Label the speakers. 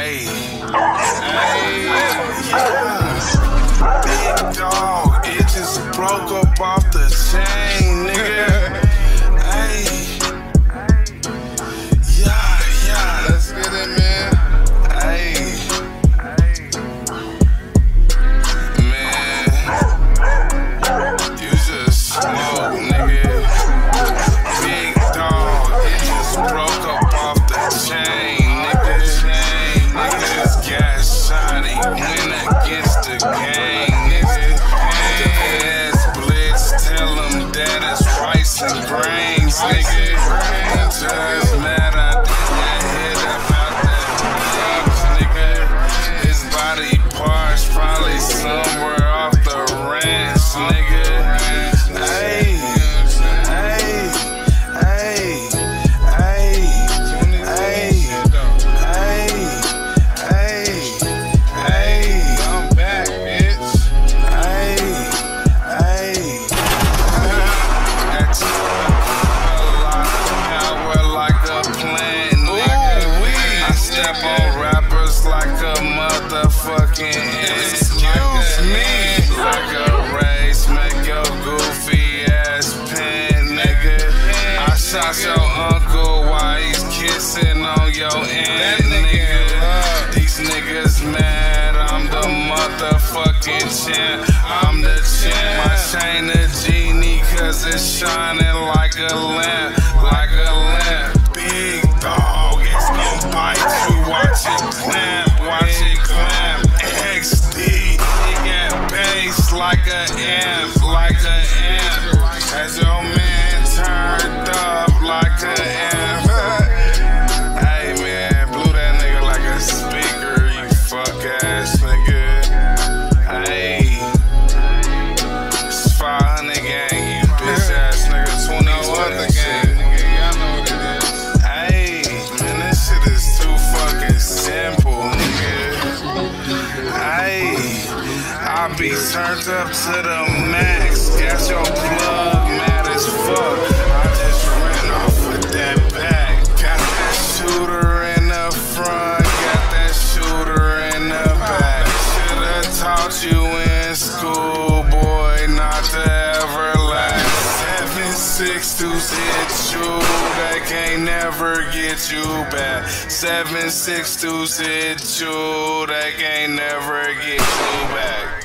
Speaker 1: Hey, big dog, it just broke up off the chain, nigga. Hey, yeah, let's get it, man. Hey, man, you just smoke, nigga. Big dog, it just broke up off the chain. Against the gang, nigga. Ass blitz, tell them that it's rice and grains, nigga. Just mad I didn't hit about that nigga. His body parts probably somewhere off the ranch, nigga. Hey, hey, hey, hey, hey, excuse me, like a race, make your goofy ass pen, nigga. I shot your uncle while he's kissing on your aunt, nigga. These niggas mad, I'm the motherfucking champ. I'm the champ. My chain a genie, cause it's shining like a lamp, like a lamp. Big dog, it's gon' bite you, watch it clamp, watch it clamp. XD, he got bass like a amp, like a amp. As your man turned up like a amp. Hey man, blew that nigga like a speaker, you fuck ass nigga. Hey, it's 500 gang, you bitch ass nigga, 20 other gang, nigga, y'all know what it is. Hey, man, this shit is too fucking simple, nigga. Hey, I be turned up to the max. Got your plug mad as fuck. I just ran off with that back. Got that shooter in the front, got that shooter in the back. Should've taught you in school, boy, not to ever last. 7.62s hit you, they can't never get you back. 7.62s hit you, they can't never get you back.